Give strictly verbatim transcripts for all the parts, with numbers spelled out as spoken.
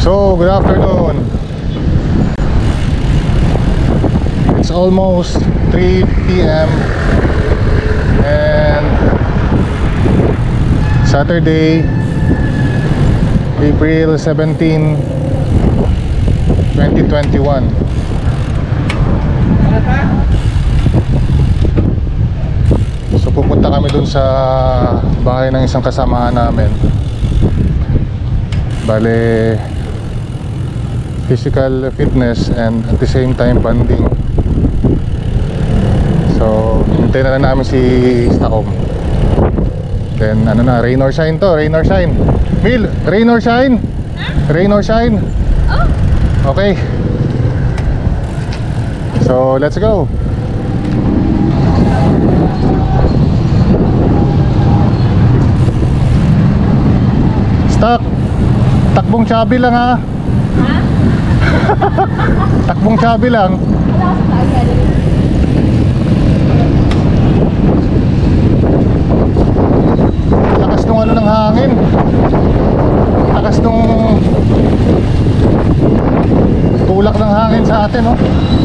So, good afternoon. It's almost three p m and Saturday, April seventeenth, twenty twenty-one. So pupunta kami dun sa bahay ng isang kasamahan namin. Bale, physical fitness and at the same time bonding. So hintayin na lang namin si Stacom. Then ano na, rain or shine to, rain or shine. Mil, rain or shine? Huh? Rain or shine? Oh. Okay. So let's go. Stack. Takbong chubby lang ha. Ha? Takbong chubby lang. Lakas nung ano ng hangin. Lakas nung tulak ng hangin sa atin, no?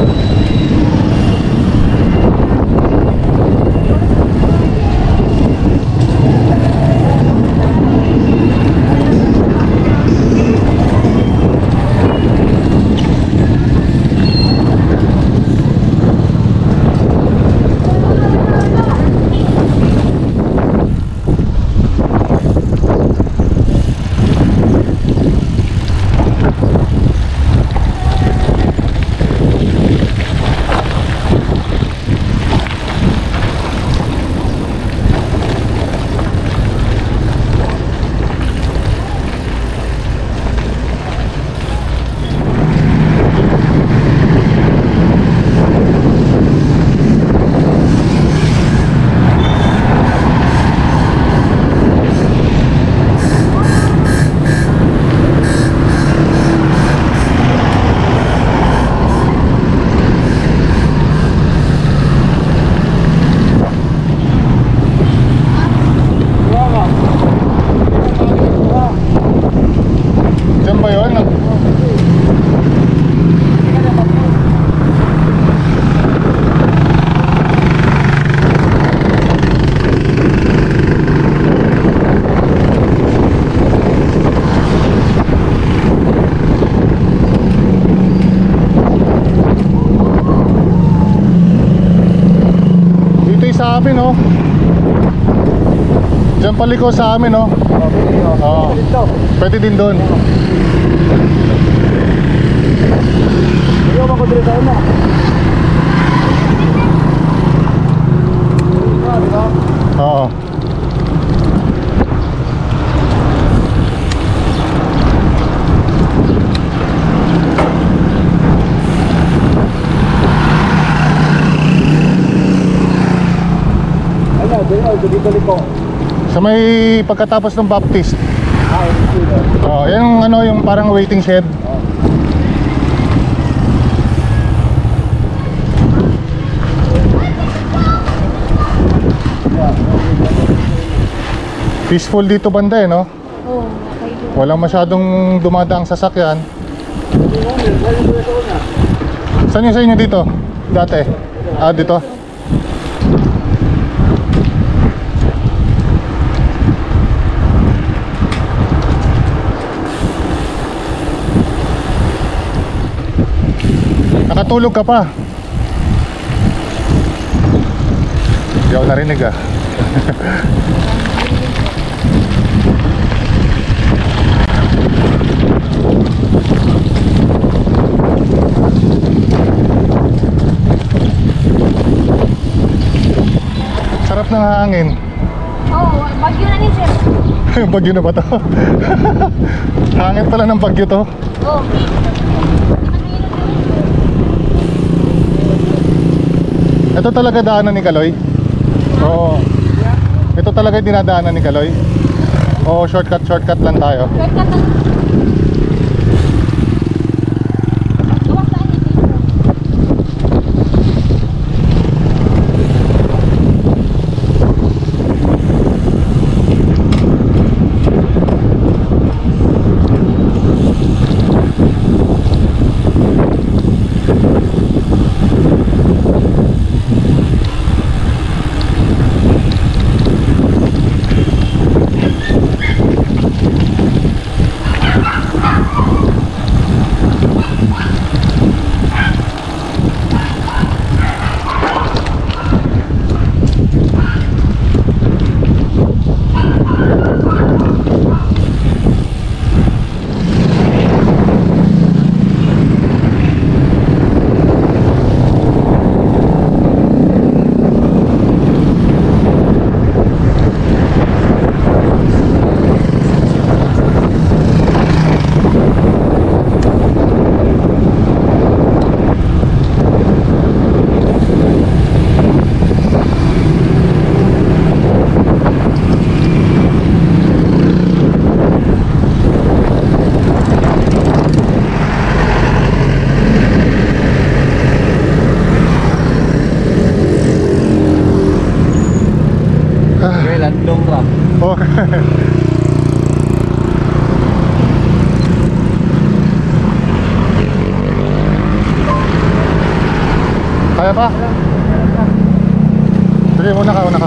Sa amin, no? Diyan paliko sa amin, no? Oo. Pwede din doon. Oo. Sa may pagkatapos ng Baptist. Oh, yan yung ano, yung parang waiting shed. Peaceful dito banda eh, no? Oo. Walang masyadong dumadaang sasakyan. Saan yung sa inyo dito? Dati? Ah, dito? Nakatulog ka pa. Hindi ako narinig ah. Sarap ng hangin. Oo, oh, bagyo na ni sir. Bagyo na ba to? Hangin pala ng bagyo to. Oo. Oh. Ito talaga daanan ni Kaloy? Oo. Ito talaga dinadaanan ni Kaloy? Oo, shortcut, shortcut lang tayo. Shortcut lang. Okay, landong ka. Oh. Kaya pa? Sige, muna ka, muna ka.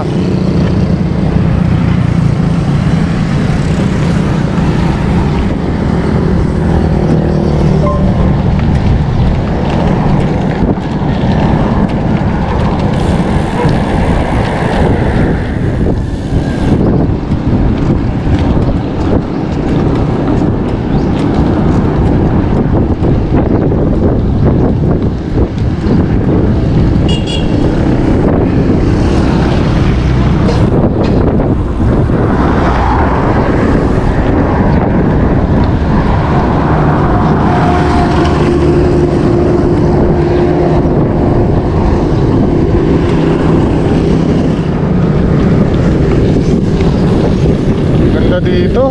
Dito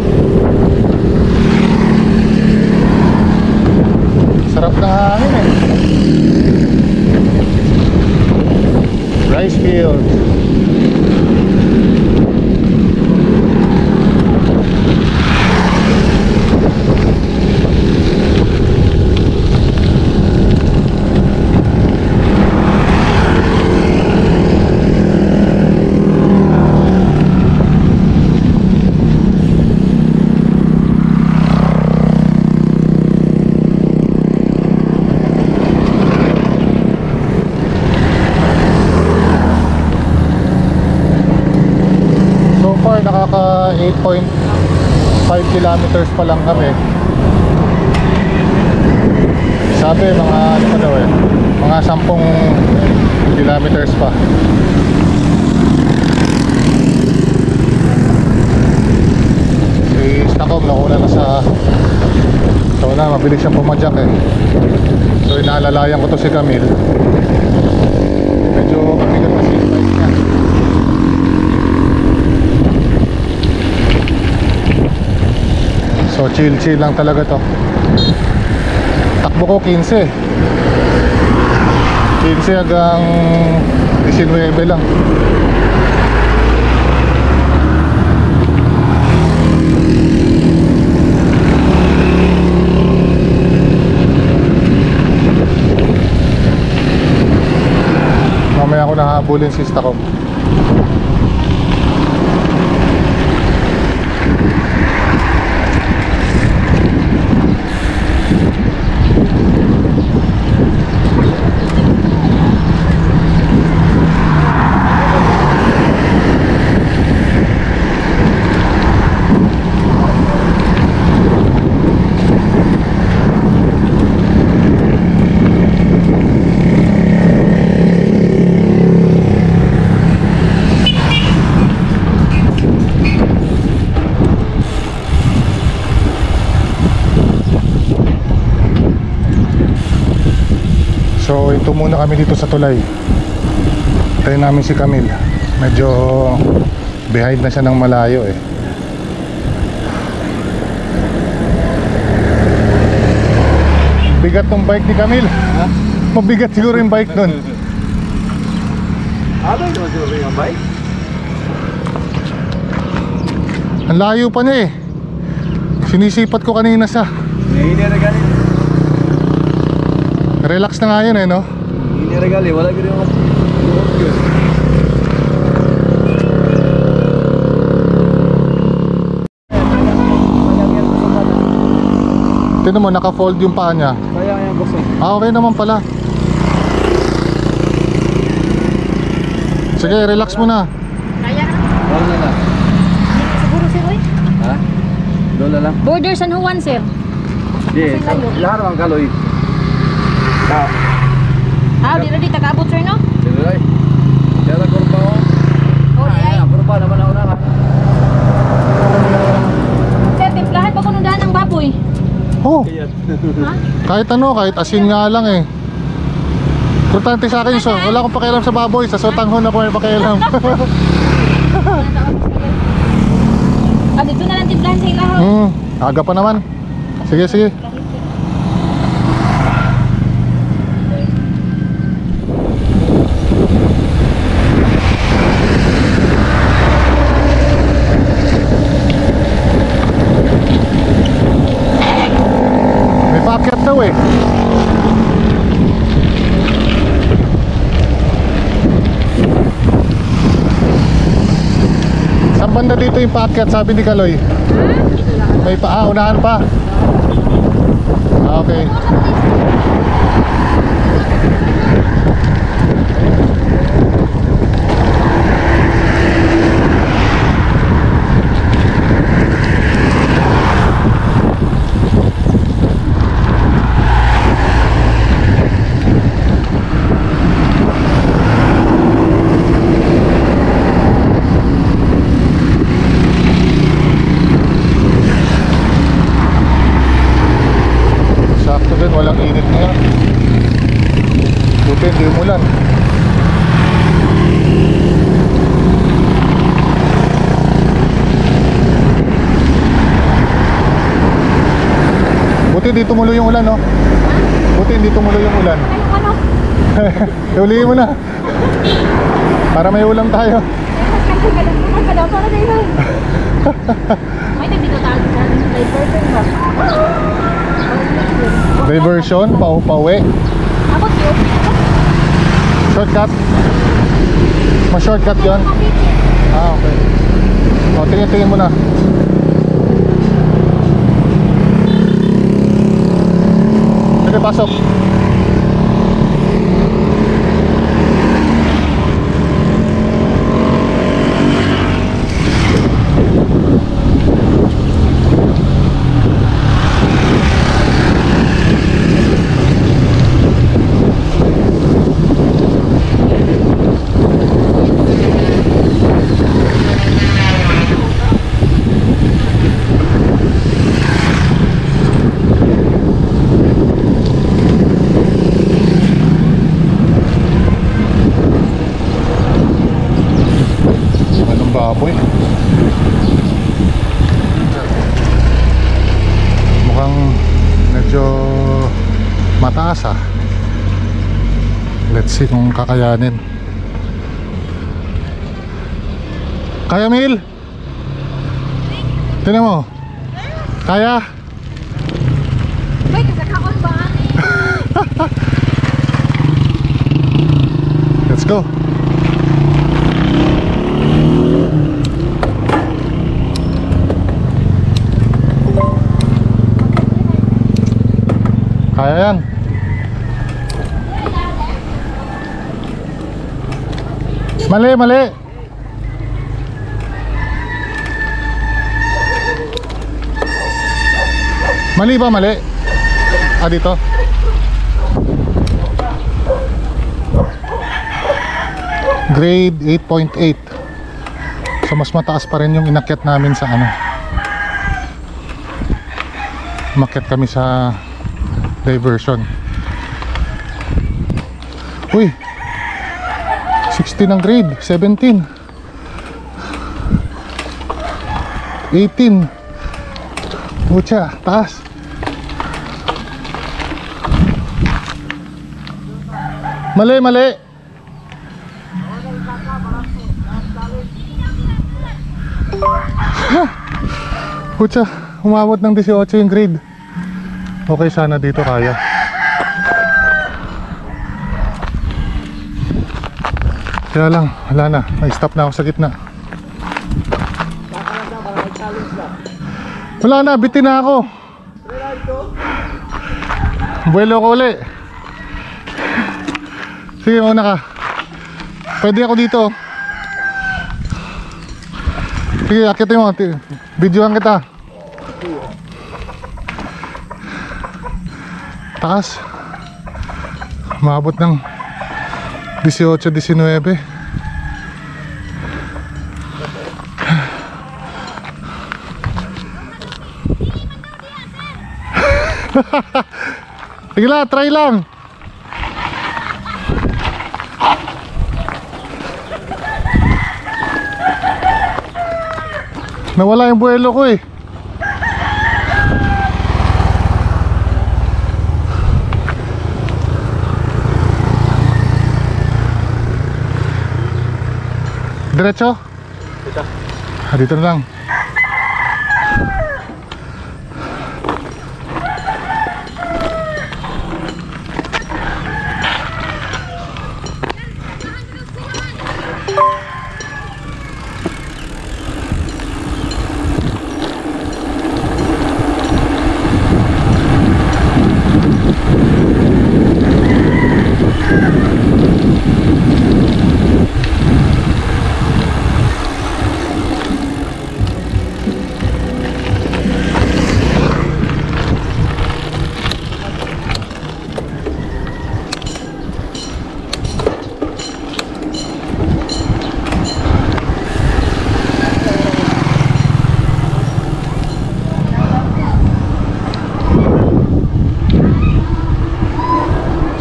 sarap ng hangin eh. Rice fields. Nakaka eight point five kilometers pa lang kami. Sabi mga ano pa daw eh, mga sampung kilometers pa. Si Stockholm nauna na sa so na mabilis siyang pumadyak eh. So inaalalayan ko to si Camille. Medyo mabigat na si bike niya. So chill chill lang talaga to. Takbo ko fifteen fifteen hanggang nineteen lang. Mamaya ako nahabulin si Stockholm. So ito muna kami dito sa tulay. Tayo namin si Camille. Medyo behind na siya ng malayo eh. Bigat tong bike ni Camille. Ha? Mabigat siguro yung bike nun. Ano yung siguro yung bike? Ang layo pa niya eh. Sinisipat ko kanina sa Hindi regali. relax na nga yun eh no. Hindi regali, wala gini yung Tinan mo, naka-fold yung paa niya. sayang yung gusto. Ah, okay naman pala. Sige, relax mo na. Kaya na. Doon na lang. Hindi siguro sir, oy. Ha? Doon na lang. Border San Juan, sir. Di, lahat ang kaloy. Ka. Ah, di ready tagaabot sir, no? Sige ay. Kaya lang kurba ko. Oh, di ay. Kurba naman ako na ka. Sir, timplahan pa kuno daan ng baboy. Oh, Ha? kahit ano, kahit asin nga lang eh. Importante sa akin, so, wala akong pakialam sa baboy. Sa sotanghon ako may pakialam. Ah, dito na lang timplahan sa ilaw. Hmm, aga pa naman. Sige, sige. banda dito yung paakyat, sabi ni Kaloy. May pa, ah, unahan pa. Ah, okay. Sakto din, walang init ngayon. Buti hindi umulan. Buti hindi tumuloy yung ulan, no? Buti hindi tumuloy yung ulan. Ano? Iulihin mo na. Para may ulam tayo. Kasi ka lang. Ano ka daw? Para na yun. May nagdito tayo sa diversion ba? Diversion, pa pauwi. Abot yun. Shortcut. Mas shortcut yun. Ah, okay. O, tingin-tingin mo na. Sige, pasok. Anong baboy? Mukhang medyo mataas ah. Let's see kung kakayanin. Kaya, Mil? Tingnan mo. Kaya? May kasakakon ba? Let's go. Kaya yan. Mali, mali. Mali ba, mali? Ah, dito. Grade eight point eight. So mas mataas pa rin yung inakyat namin sa ano. Umakyat kami sa diversion. Uy, sixteen ang grade, seventeen, eighteen. Pucha, taas. Mali, mali. Pucha, umabot ng eighteen yung grade. Okay, sana dito kaya. Kaya lang, wala na. May-stop na ako sa gitna. Wala na, bitin na ako. Buwelo ko uli. Sige, mauna ka. Pwede ako dito. Sige, akitin mo. Videoan kita. Taas. Maabot ng eighteen, nineteen. Sige lang, try lang. Nawala yung buwelo ko eh. Diretso? Dito. Ah, dito na lang.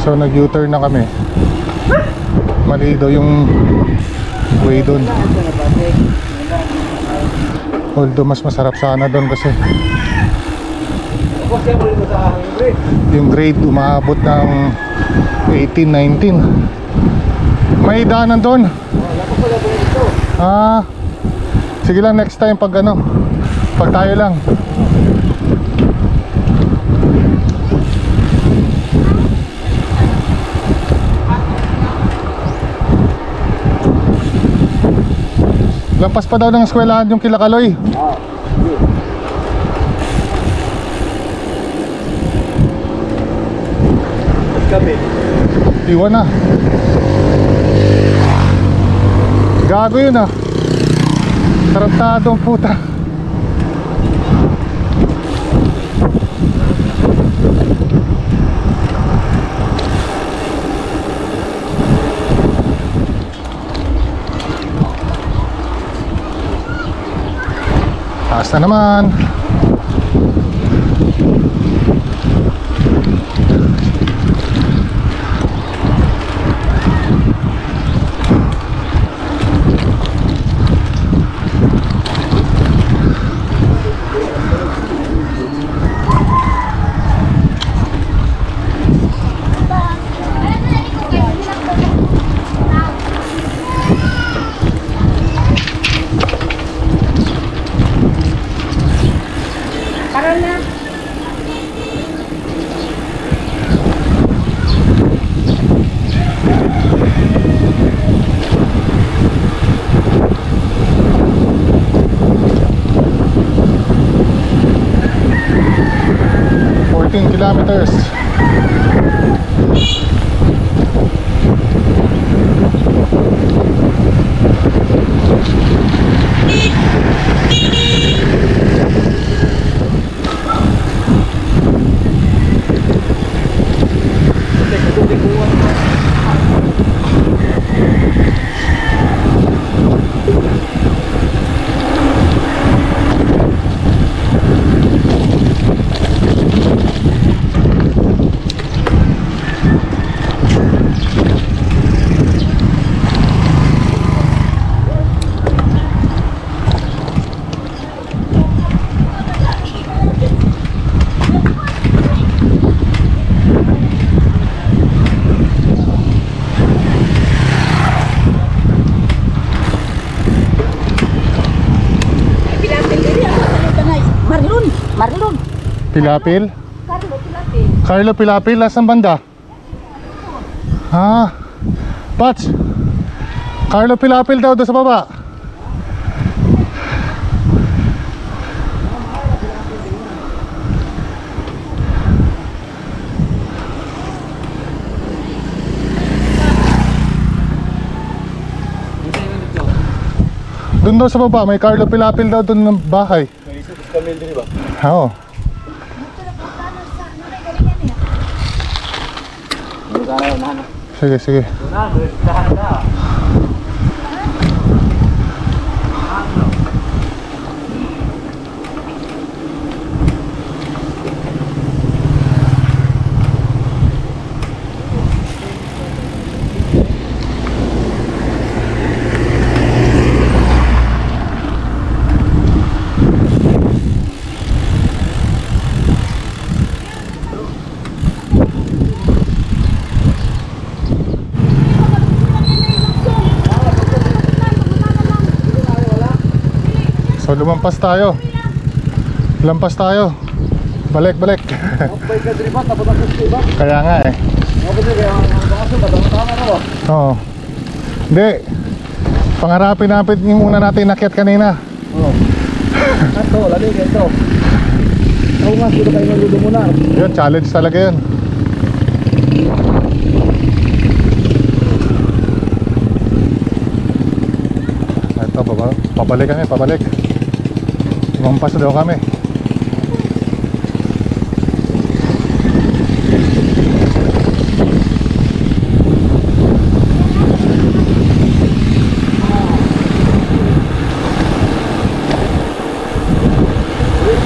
So nag-U-turn na kami. Mali daw yung way doon. Although mas masarap sana doon kasi yung grade umaabot ng eighteen, nineteen. May daanan doon. Ah, sige lang next time pag ano, pag tayo lang. Lampas pa daw ng eskwelahan yung kila Kaloy. Kami. Iwan na. Gago yun ah. Tarantado ang puta. Taas na naman. fourteen kilometers. Marlon. Pilapil? Carlo Pilapil. Carlo Pilapil, nasaan banda? Ah, Pats. Carlo Pilapil daw doon sa baba. Doon daw sa baba, may Carlo Pilapil daw doon ng bahay. May isa sa kamil din ba? Oo. Sige, sige. So lumampas tayo. Lampas tayo. Balik, balik. Mabay ka diri ba tapos ako ba? Kaya nga eh. Mabay kaya ang kaso ba tama na ba? Oo. Hindi. Pangarapin natin yung una natin nakyat kanina. Oo. Ato, lali ganito. Ako nga sila kayo maludo muna. Yun, challenge talaga yun. Ito, baba. Pabalik kami, pabalik. Lumampas daw kami.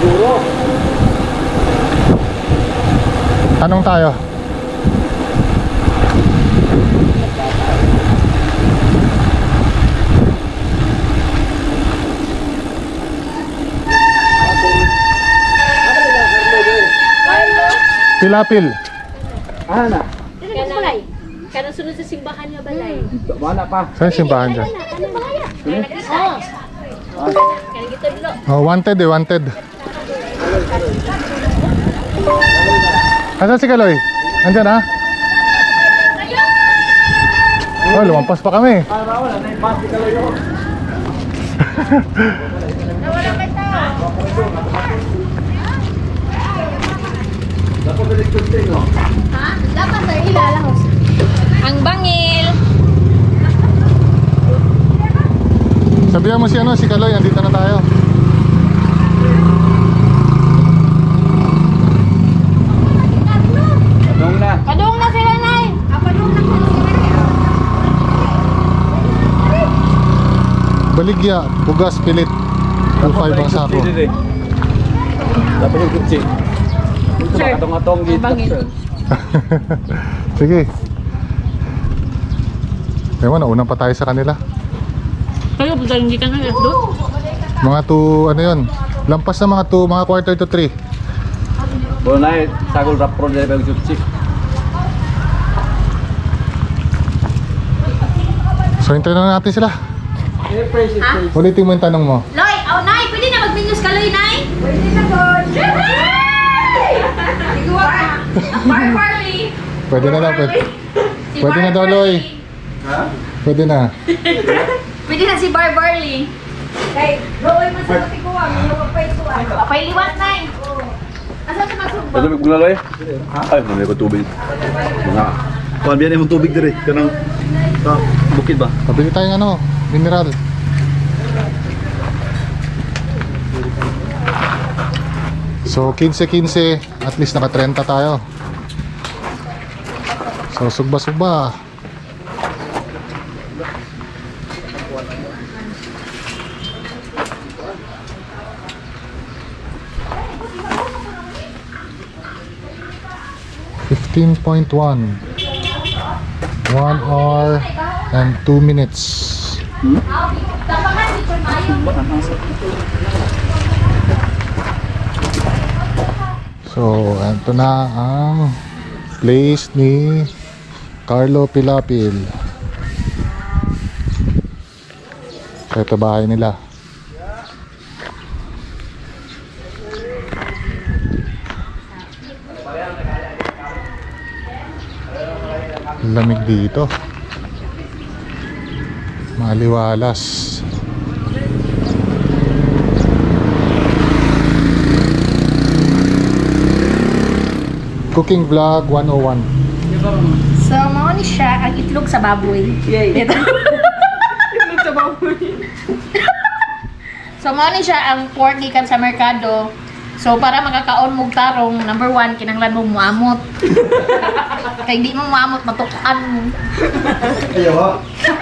Anong tayo? Pilapil. Ah, na. Kanang balay. Kanang sunod sa simbahan nga balay. Wala pa. Saan yung simbahan dyan? Kanang balaya. Oh. Kanang gito dilo. Oh, wanted eh, wanted. Asan si Kaloy? Andyan ha? Oh, lumampas pa kami. Ah, wala na yung pasti ka lang yun. Nawala ka tao. Dapat na nagpunting, no? Ha? Dapat sa ilalahos. Ang bangil. Sabihan mo si ano, si Kaloy, andito na tayo. Padung na. Padung na sila, Nay. Ah, padung na sila. Baligya, bugas, pilit. two five ang sako. Dapat yung kutsi. Ito Sir, makatong-atong ang bangil. Sige. Ewan, naunang pa tayo sa kanila. Kayo, buta hindi ka na doon. Mga two, ano yun? Lampas na mga two, mga quarter to three. Boleh naik sagul rapor dari bang kutsi. So, hintayin na natin sila. Ha? Ulitin mo yung tanong mo. Loy, oh Nay, pwede na mag-minus ka, Loy, Nay? Pwede na, God. Iguwa ka. Bar Barley. Pwede na daw. Pwede, Si pwede na Bar daw, Loy. Hah? Pwede na. Pwede na si Bar Barley. Kay, Loy, masagot ko ang iyong paisuan. Papay liwat, Nay. Asa sa magsugba? Ada guna loy? Ay, mana ko tubig. Mga kuan biyan imong tubig diri kanang sa bukid ba? Pabili tayong ano, mineral. So, fifteen fifteen, at least naka thirty tayo. So, sugba-sugba. fifteen point one. one hour and two minutes. Tapangan dito, Mayo. So, ito na ang place ni Carlo Pilapil. So, ito bahay nila. Lamig dito. Maliwalas. Cooking vlog one oh one. So, mao ni siya ang itlog sa baboy. Yay. Itlog sa baboy. So, mao ni siya ang pork gikan sa merkado. So, para makakaon mong tarong, number one, kinahanglan mo muamot. Kaya di mo muamot, matukan mo. Ayo ha.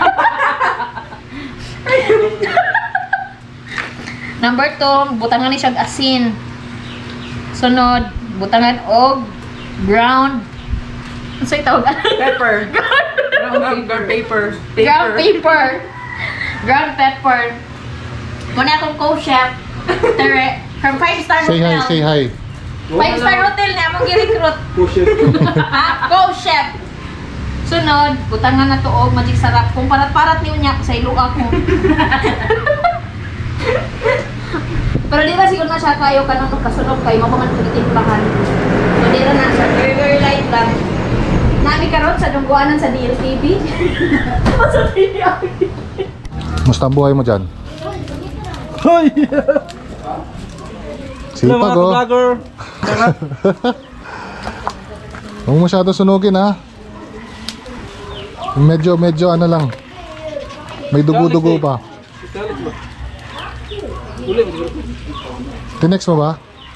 Number two, butangan ni siya asin. Sunod, butangan og ground. Ano sa'yo tawag? Pepper. Ground paper. Ground paper. Ground pepper. Muna akong co-chef. Tere, from five star Say hi, hotel. say hi. five star hotel na among gi-recruit. Push it. Ha? Co-chef. Sunod, butangan na to og magic sarap. Kung parat-parat niyo niya sa ilo ako. Pero di ba siguro na siya kayo kanang kasunod kayo mapaman pagtitimplahan. So di ra na siya very very light lang. Nami karon sa dungguanan sa D L T V. Sa D L T V. Musta ang buhay mo dyan? Hoy. Sipag oh. Vlogger. Huwag mo masyado sunugin ha. Medyo, medyo ano lang. May dugo-dugo pa. Tinext mo ba?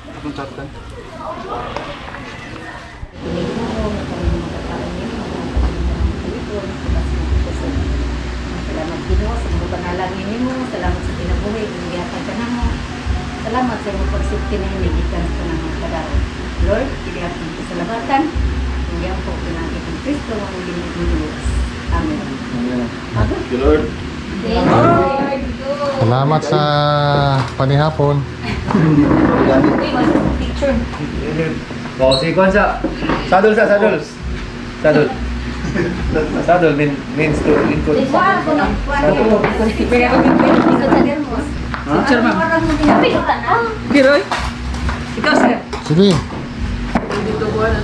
Salamat Ginoo sa mga panalangin nimo, salamat sa kinabuhi, gihapon ka namo. Salamat sa imong pagsubti na gikan sa mga kadaro. Lord, gihapon ko sa labatan. Gihapon ko pinagi kang Kristo ang Ginoo. Amen. Thank you Lord. Thank you, Lord. Salamat sa panihapon. Hey, what's the picture? Oh, si Kwan siya. Sadol sa sadol. Sadol. Sadol mean, means to include. Wala ko ng Sadol. Picture, ma'am. Giroy? Ikaw, sir. Sige. Dito ko na.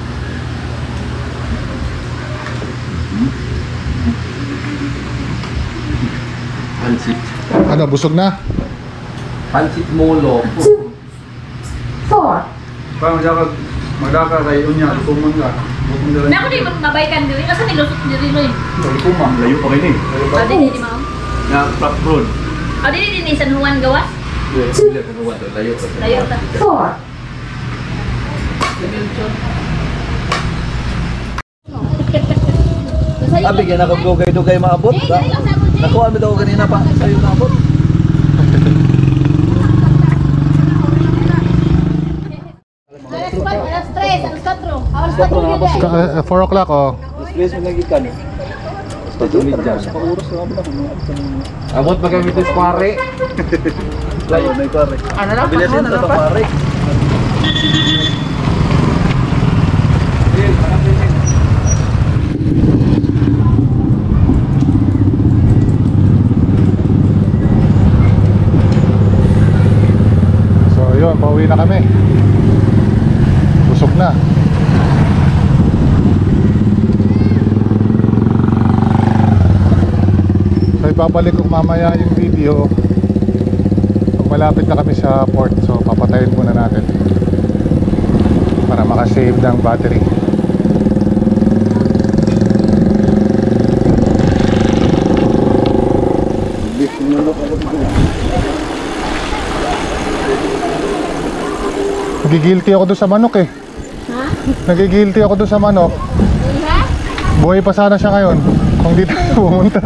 Pansit. Ano, busog na? Pansit molo. Parang magdaka, magdaka kayo niya, ikuman ka. Bukong nila. Na ako di mabaikan diri. Asa nilusot diri no? Ikuman, layo pa kayo ni. Layo pa. Adi di ma'am. Na Prap Road. Adi di ni San Juan gawas. Sila ko nawa to layo pa. Layo ta. Abi kaya nakagugay-dugay maabot ba? Nakuha mo daw kanina pa sa'yo maabot. Alas tres, alas cuatro. Alas cuatro na ba? Ka- uh, four o'clock, oh. Please mo lagi kan. Patuloy dyan. Pauros na ba? Abot pa kami ito square. Layo na ipare. Ano lang? Bilisin Ano sa lang pa? pare. So, yun, pauwi na kami. Busog na. So, ipapalik ko mamaya yung video pag malapit na kami sa port. So, papatayin muna natin para makasave ng battery. Nagigilty ako doon sa manok eh. Ha? Nagigilty ako doon sa manok. Ha? Buhay pa sana siya ngayon kung di tayo pumunta.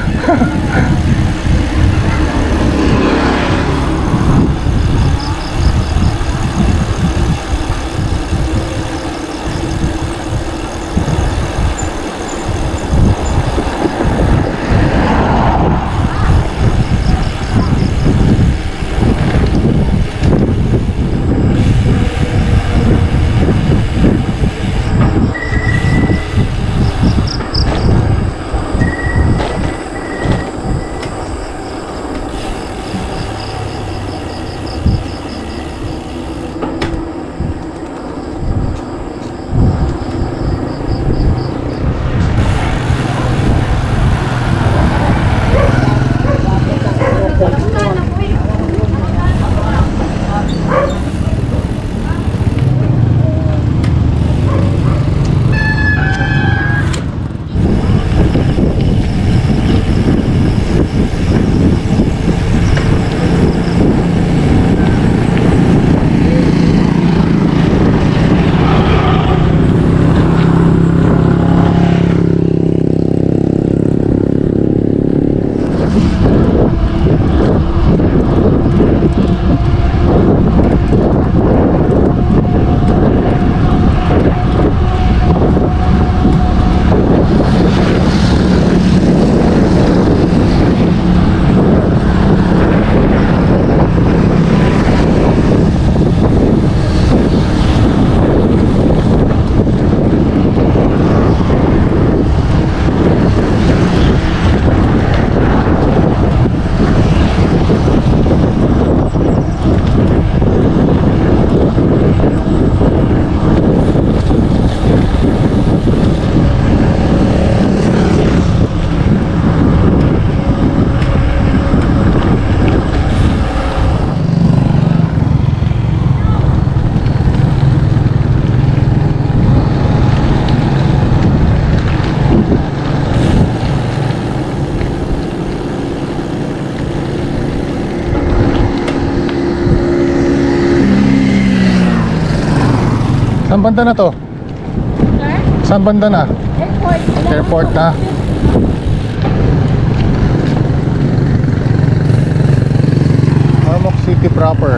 Saan banda na to? Saan banda na? Airport. Airport na. Ormoc City proper.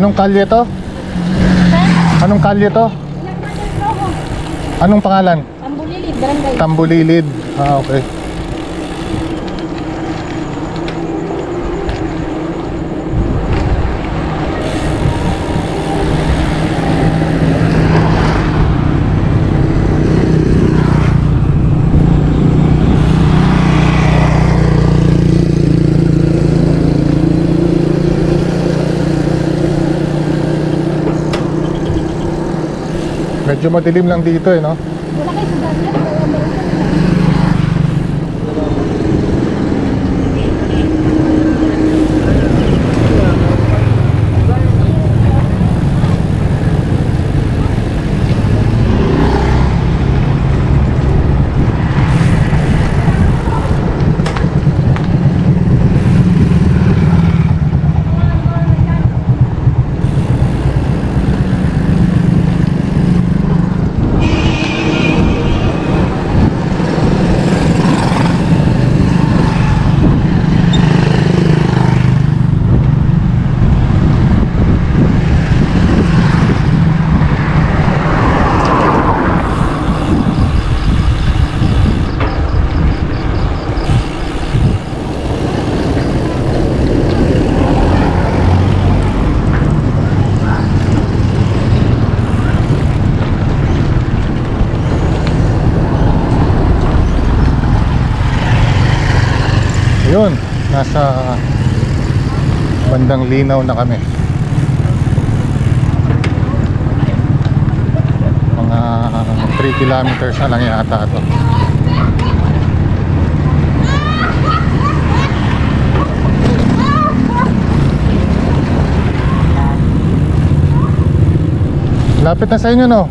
Anong kalye to? Anong kalye to? Anong pangalan? Tambulilid, barangay. Tambulilid. Ah, okay. Medyo madilim lang dito eh, no? Wala kayo sa dati. Yun, nasa bandang Linaw na kami. Mga three kilometers na lang yata ito. Lapit na sa inyo, no?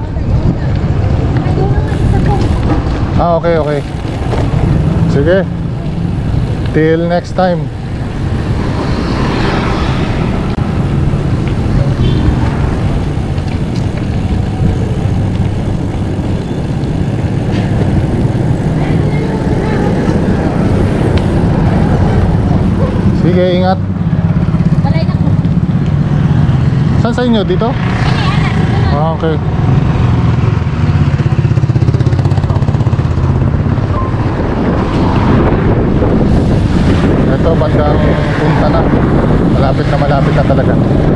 Ah, okay, okay. Sige. Till next time. Sige, ingat. Balay na ko. Saan sa inyo? Dito? Ah, okay. Ito, bandang punta na. Malapit na malapit na talaga.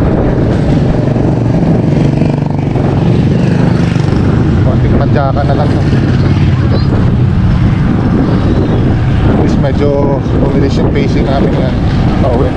Konting madyakan na lang to. At least medyo bumilis yung pacing namin yan. Pauwi.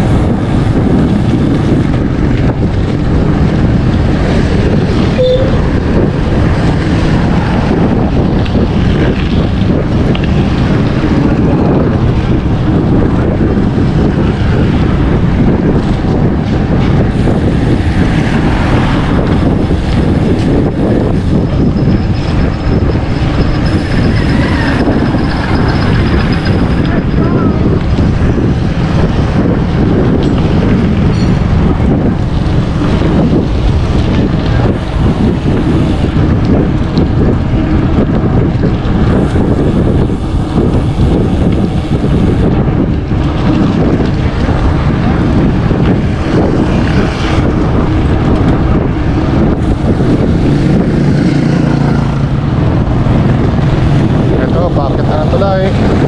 Bakit na ng tulay?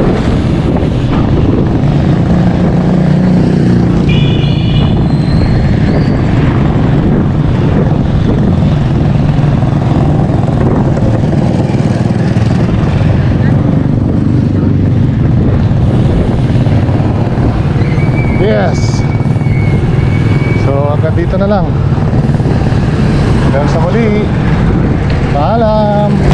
Yes. So hanggang dito na lang. Hanggang sa muli. Paalam.